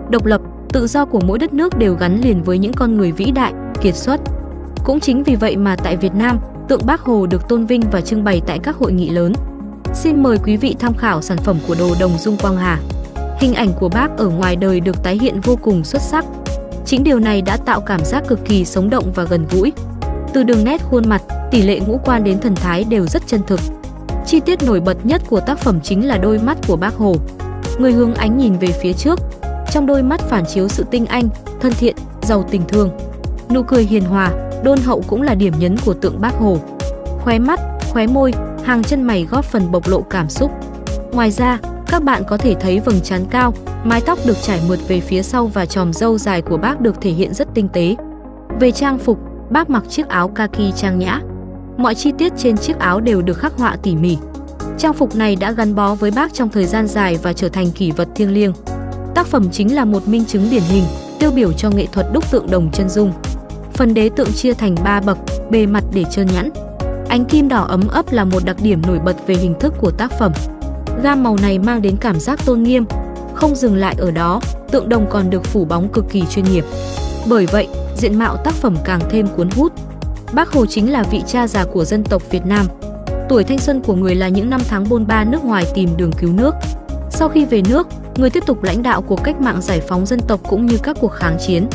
độc lập, tự do của mỗi đất nước đều gắn liền với những con người vĩ đại, kiệt xuất. Cũng chính vì vậy mà tại Việt Nam, tượng Bác Hồ được tôn vinh và trưng bày tại các hội nghị lớn. Xin mời quý vị tham khảo sản phẩm của đồ đồng Dung Quang Hà. Hình ảnh của Bác ở ngoài đời được tái hiện vô cùng xuất sắc. Chính điều này đã tạo cảm giác cực kỳ sống động và gần gũi. Từ đường nét khuôn mặt, tỷ lệ ngũ quan đến thần thái đều rất chân thực. Chi tiết nổi bật nhất của tác phẩm chính là đôi mắt của Bác Hồ. Người hướng ánh nhìn về phía trước, trong đôi mắt phản chiếu sự tinh anh, thân thiện, giàu tình thương. Nụ cười hiền hòa, đôn hậu cũng là điểm nhấn của tượng Bác Hồ. Khóe mắt, khóe môi, hàng chân mày góp phần bộc lộ cảm xúc. Ngoài ra, các bạn có thể thấy vầng trán cao, mái tóc được trải mượt về phía sau và chòm râu dài của Bác được thể hiện rất tinh tế. Về trang phục, Bác mặc chiếc áo kaki trang nhã. Mọi chi tiết trên chiếc áo đều được khắc họa tỉ mỉ. Trang phục này đã gắn bó với Bác trong thời gian dài và trở thành kỷ vật thiêng liêng. Tác phẩm chính là một minh chứng điển hình, tiêu biểu cho nghệ thuật đúc tượng đồng chân dung. Phần đế tượng chia thành 3 bậc, bề mặt để trơn nhẵn. Ánh kim đỏ ấm ấp là một đặc điểm nổi bật về hình thức của tác phẩm. Gam màu này mang đến cảm giác tôn nghiêm. Không dừng lại ở đó, tượng đồng còn được phủ bóng cực kỳ chuyên nghiệp. Bởi vậy, diện mạo tác phẩm càng thêm cuốn hút. Bác Hồ chính là vị cha già của dân tộc Việt Nam. Tuổi thanh xuân của người là những năm tháng bôn ba nước ngoài tìm đường cứu nước. Sau khi về nước, người tiếp tục lãnh đạo cuộc cách mạng giải phóng dân tộc cũng như các cuộc kháng chiến.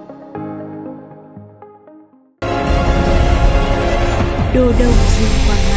Đồ đồng Dung Quang Hà.